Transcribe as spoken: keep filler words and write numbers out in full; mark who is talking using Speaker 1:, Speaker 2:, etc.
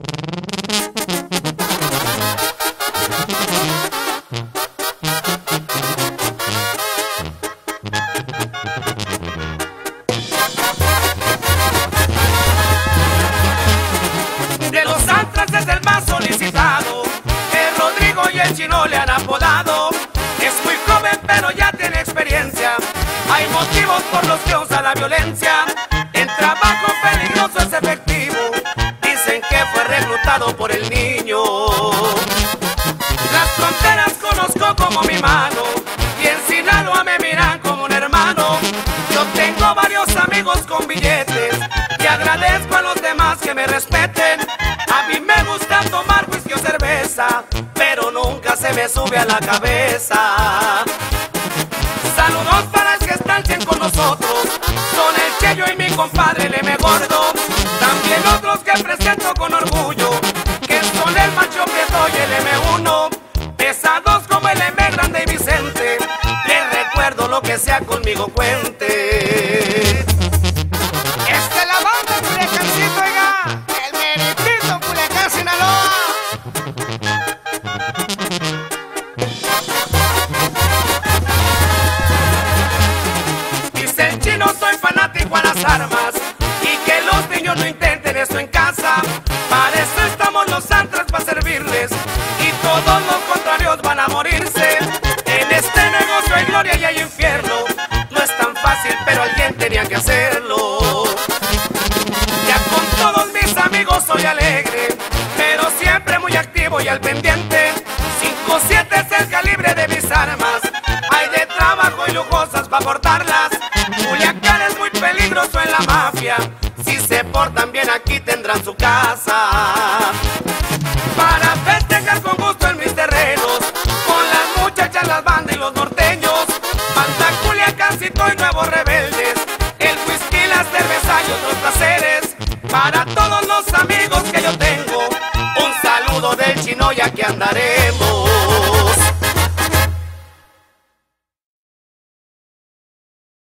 Speaker 1: De los Antras es el más solicitado, el Rodrigo y el Chino le han apodado. Es muy joven pero ya tiene experiencia, hay motivos por los que usa la violencia. En trabajo peligroso es efectivo, dicen que fue reclutado por el niño. Las fronteras conozco como mi mano, y en Sinaloa me miran como un hermano. Yo tengo varios amigos con billetes, y agradezco a los demás que me respeten. A mí me gusta tomar whisky o cerveza, pero nunca se me sube a la cabeza. Saludos para el que están cien con nosotros, son el Cheyo y mi compadre el M Gordo. También otros que presento con orgullo, que son el Macho Prieto y el M uno. Pesados como el M Grande y Vicente, les recuerdo lo que sea conmigo cuente.
Speaker 2: Esta es la banda de Culiacancito, oiga, el meritito Culiacán, Sinaloa.
Speaker 1: Dice el Chino, soy fanático a las armas, y que los niños no intenten eso en casa. Para eso estamos los Antras, para servirles, y todos los contrarios van a morirse. En este negocio hay gloria y hay infierno, no es tan fácil pero alguien tenía que hacerlo. Ya con todos mis amigos soy alegre, pero siempre muy activo y al pendiente. cinco siete es el calibre de mis armas, hay de trabajo y lujosas para portarlas. Culiacán es muy peligroso en la mafia, si se portan bien aquí tendrán su casa. Para festejar con gusto en mis terrenos, con las muchachas, las bandas y los norteños. Banda Culiacancito y Nuevos Rebeldes, el whisky, la cerveza y otros placeres. Para todos los amigos que yo tengo, un saludo del Chino y aquí andaremos.